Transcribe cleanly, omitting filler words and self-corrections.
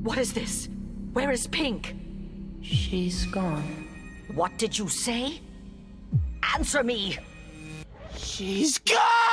What is this? Where is Pink? She's gone. What did you say? Answer me! She's gone!